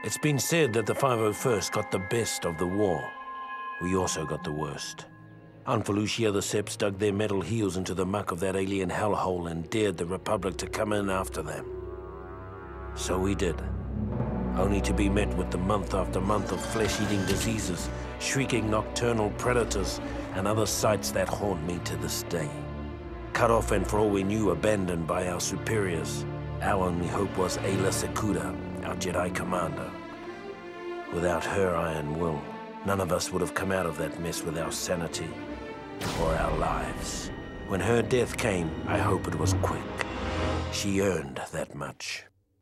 It's been said that the 501st got the best of the war. We also got the worst. On Felucia, the Seps dug their metal heels into the muck of that alien hellhole and dared the Republic to come in after them. So we did. Only to be met with the month after month of flesh-eating diseases, shrieking nocturnal predators, and other sights that haunt me to this day. Cut off and for all we knew, abandoned by our superiors. Our only hope was Aayla Secura, our Jedi commander. Without her iron will, none of us would have come out of that mess with our sanity or our lives. When her death came, I hope it was quick. She earned that much.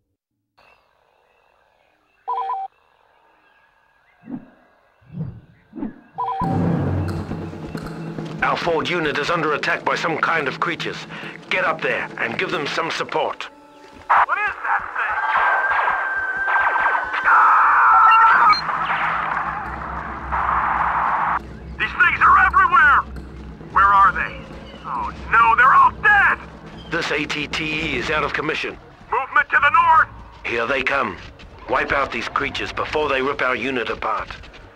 Our forward unit is under attack by some kind of creatures. Get up there and give them some support. What is that thing? These things are everywhere! Where are they? Oh no, they're all dead! This ATTE is out of commission. Movement to the north! Here they come. Wipe out these creatures before they rip our unit apart.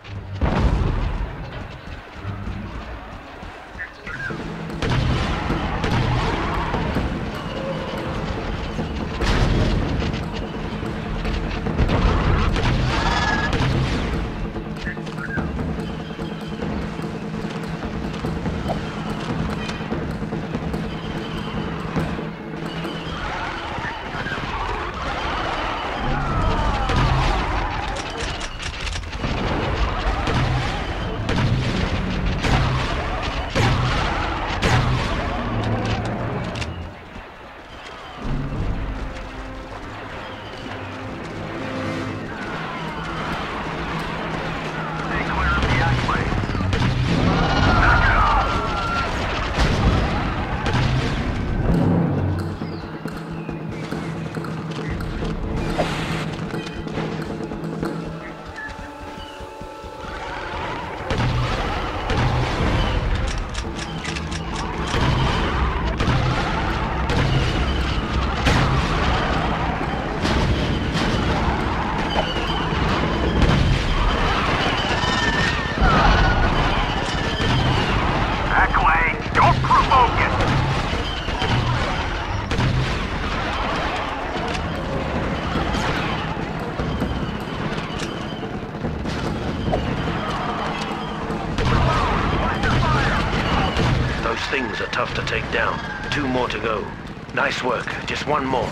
Things are tough to take down. 2 more to go. Nice work. Just 1 more.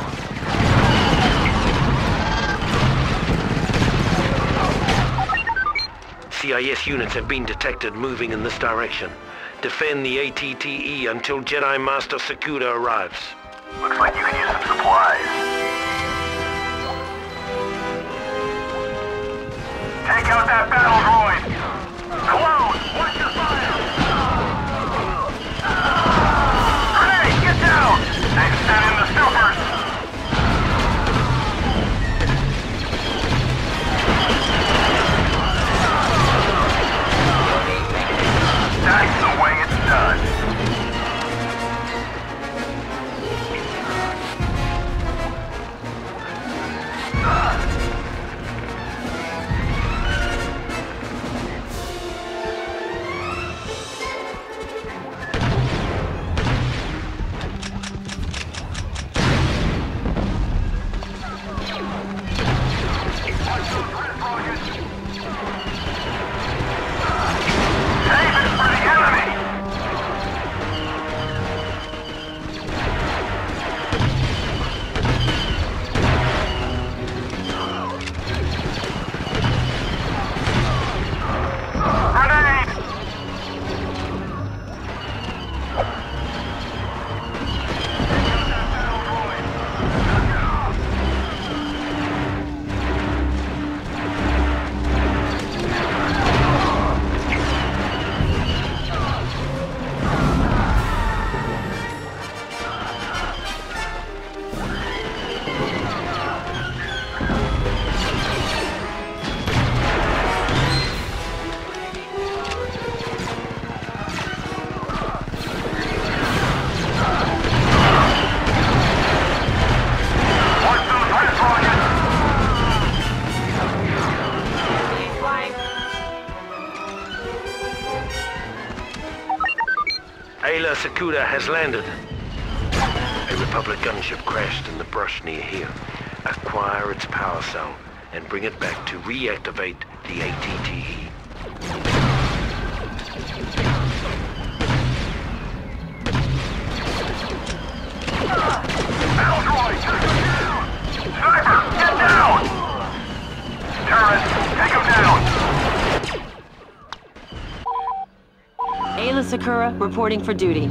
CIS units have been detected moving in this direction. Defend the ATTE until Jedi Master Secura arrives. Looks like you can use some supplies. Take out that battle droid! Clone! Watch your fire! Grenade! Get down! And send in the supers! That's the way it's done. Ayla Secura has landed. A Republic gunship crashed in the brush near here. Acquire its power cell and bring it back to reactivate the ATTE. Droid, Sniper, get down! Turret, take him down! Ayla Secura reporting for duty.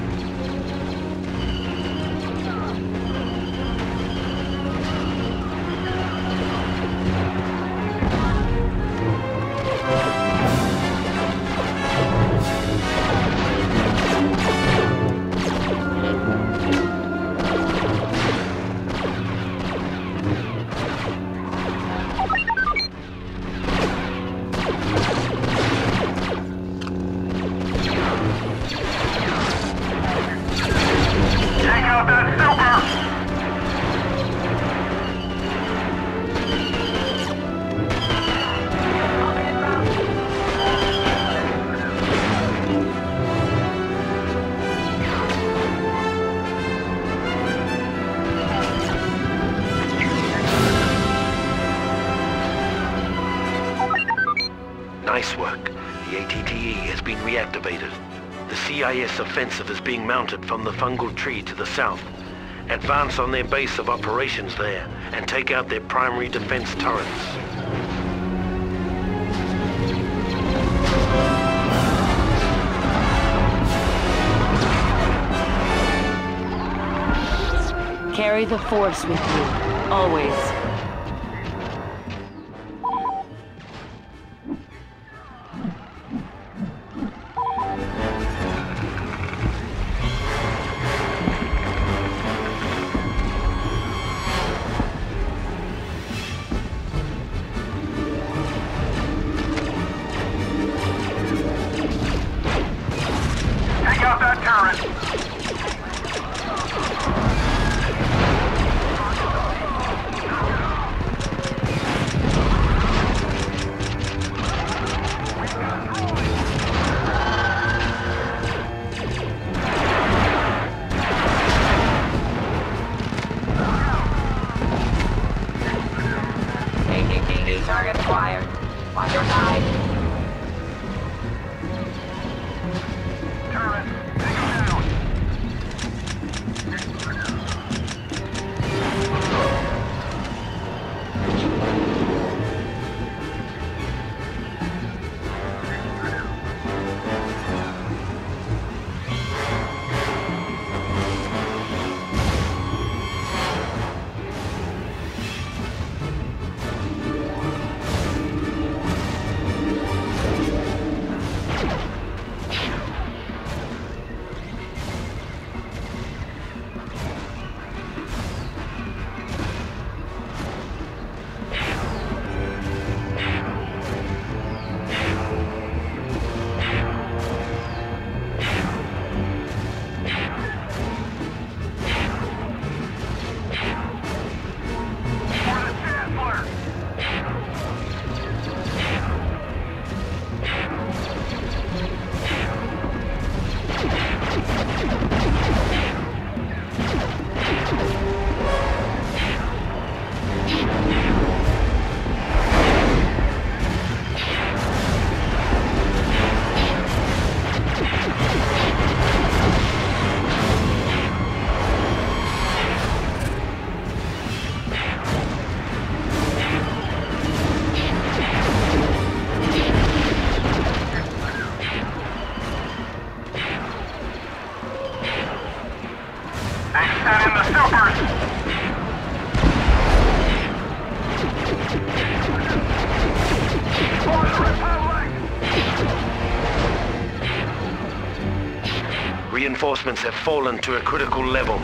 Nice work. The ATTE has been reactivated. The CIS offensive is being mounted from the fungal tree to the south. Advance on their base of operations there and take out their primary defense turrets. Carry the Force with you, always. Take out that turret! Target acquired. On your side. Turret, take him down! Send in the supers! For the Republic! Reinforcements have fallen to a critical level.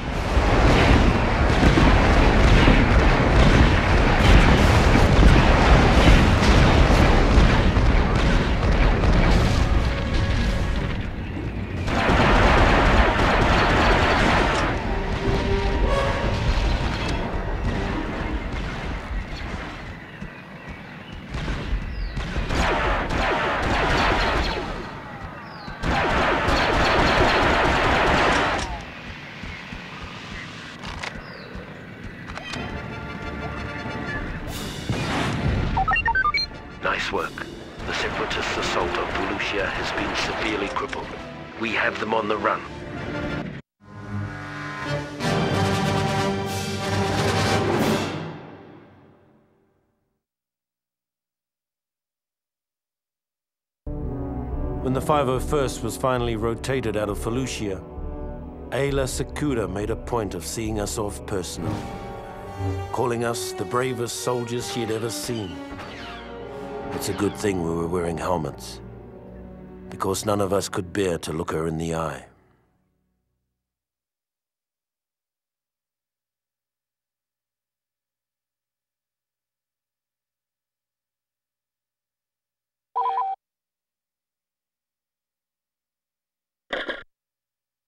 Nice work. The Separatists' assault on Felucia has been severely crippled. We have them on the run. When the 501st was finally rotated out of Felucia, Ayla Secura made a point of seeing us off personally, calling us the bravest soldiers she had ever seen. It's a good thing we were wearing helmets, because none of us could bear to look her in the eye.